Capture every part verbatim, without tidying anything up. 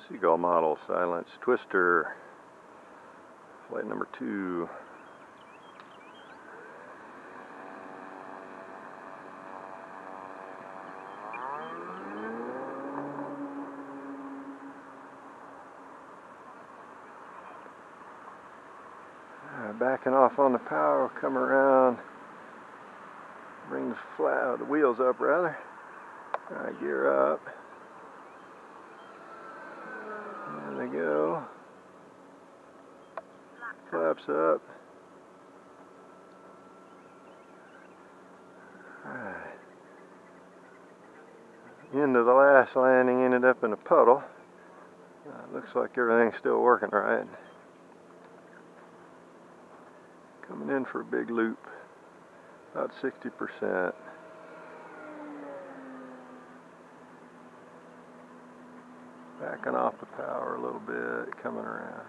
Seagull model silence twister, flight number two. Uh, backing off on the power, we'll come around, bring the flat, the wheels up rather. Alright, gear up. There they go. Flaps up. Alright. End of the last landing ended up in a puddle. Uh, looks like everything's still working right. Coming in for a big loop. About sixty percent. Backing off the power a little bit, coming around.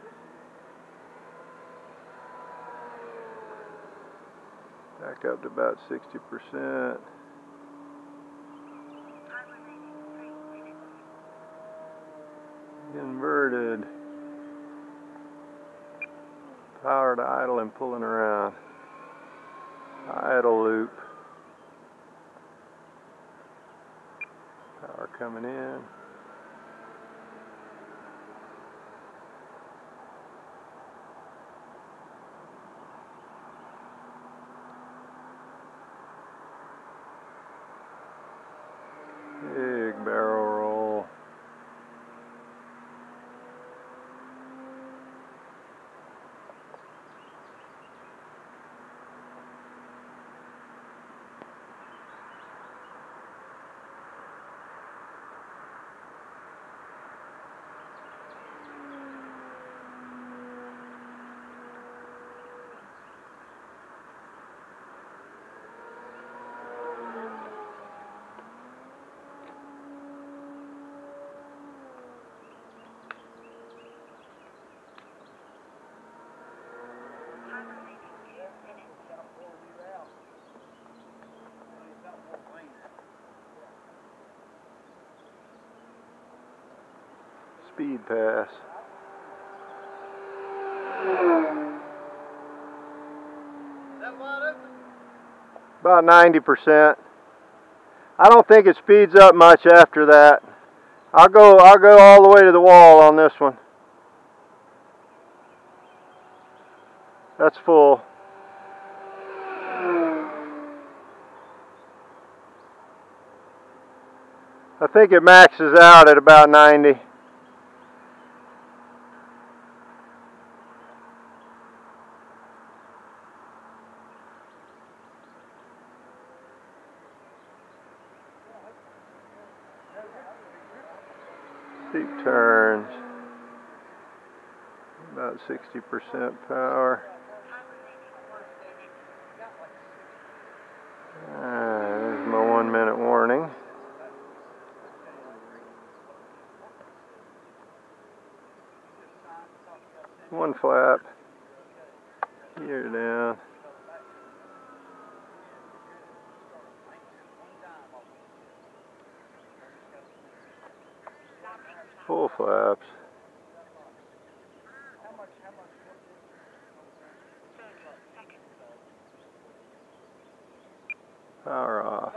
Back up to about sixty percent. Inverted. Power to idle and pulling around. Idle loop. Power coming in. Big barrel roll. Speed pass. About ninety percent. I don't think it speeds up much after that. I'll go I'll go all the way to the wall on this one. That's full. I think it maxes out at about ninety. Steep turns, about sixty percent power. Ah, there's my one minute warning. One flap, gear down. Full flaps. Power off.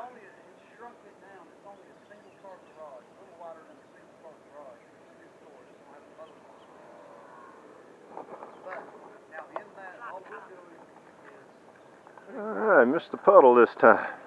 Alright, missed the puddle this time.